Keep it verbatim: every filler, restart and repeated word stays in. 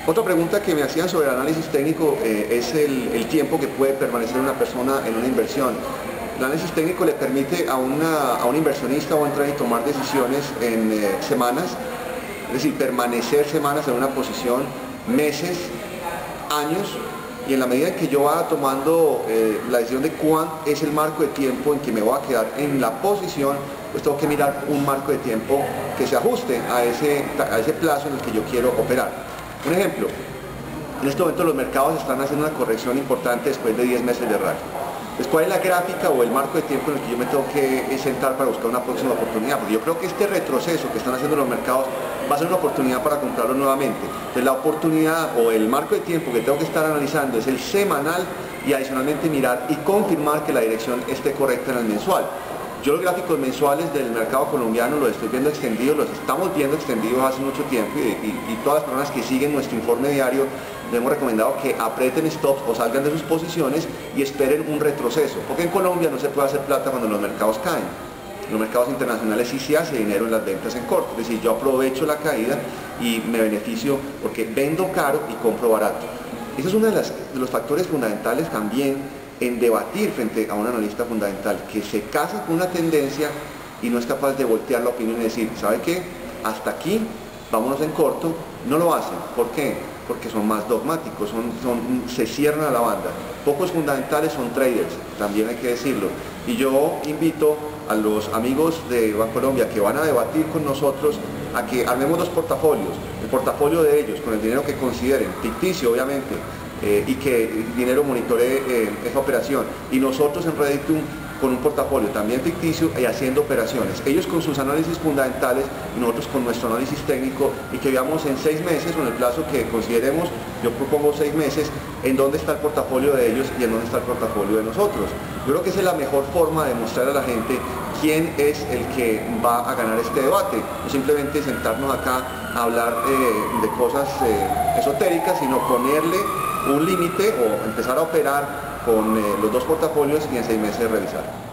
Otra pregunta que me hacían sobre el análisis técnico eh, es el, el tiempo que puede permanecer una persona en una inversión. El análisis técnico le permite a, una, a un inversionista o entrar y tomar decisiones en eh, semanas, es decir, permanecer semanas en una posición, meses, años, y en la medida en que yo vaya tomando eh, la decisión de cuál es el marco de tiempo en que me voy a quedar en la posición, pues tengo que mirar un marco de tiempo que se ajuste a ese, a ese plazo en el que yo quiero operar. Un ejemplo, en este momento los mercados están haciendo una corrección importante después de diez meses de rally. Pues, ¿cuál es la gráfica o el marco de tiempo en el que yo me tengo que sentar para buscar una próxima oportunidad? Porque yo creo que este retroceso que están haciendo los mercados va a ser una oportunidad para comprarlo nuevamente. Entonces la oportunidad o el marco de tiempo que tengo que estar analizando es el semanal y adicionalmente mirar y confirmar que la dirección esté correcta en el mensual. Yo los gráficos mensuales del mercado colombiano los estoy viendo extendidos, los estamos viendo extendidos hace mucho tiempo y, y, y todas las personas que siguen nuestro informe diario les hemos recomendado que aprieten stops o salgan de sus posiciones y esperen un retroceso, porque en Colombia no se puede hacer plata cuando los mercados caen. En los mercados internacionales sí se hace dinero en las ventas en corto, es decir, yo aprovecho la caída y me beneficio porque vendo caro y compro barato. Ese es uno de, las, de los factores fundamentales también en debatir frente a un analista fundamental, que se casa con una tendencia y no es capaz de voltear la opinión y decir, ¿sabe qué? Hasta aquí, vámonos en corto. No lo hacen. ¿Por qué? Porque son más dogmáticos, son, son, se cierran a la banda. Pocos fundamentales son traders, también hay que decirlo. Y yo invito a los amigos de Bancolombia que van a debatir con nosotros a que armemos dos portafolios. El portafolio de ellos, con el dinero que consideren, ficticio obviamente, Eh, y que el dinero monitoree eh, esa operación, y nosotros en Reditum con un portafolio también ficticio y haciendo operaciones, ellos con sus análisis fundamentales y nosotros con nuestro análisis técnico, y que veamos en seis meses o en el plazo que consideremos, yo propongo seis meses, en dónde está el portafolio de ellos y en dónde está el portafolio de nosotros. Yo creo que esa es la mejor forma de mostrar a la gente quién es el que va a ganar este debate, no simplemente sentarnos acá a hablar eh, de cosas eh, esotéricas, sino ponerle un límite o empezar a operar con eh, los dos portafolios y en seis meses revisar.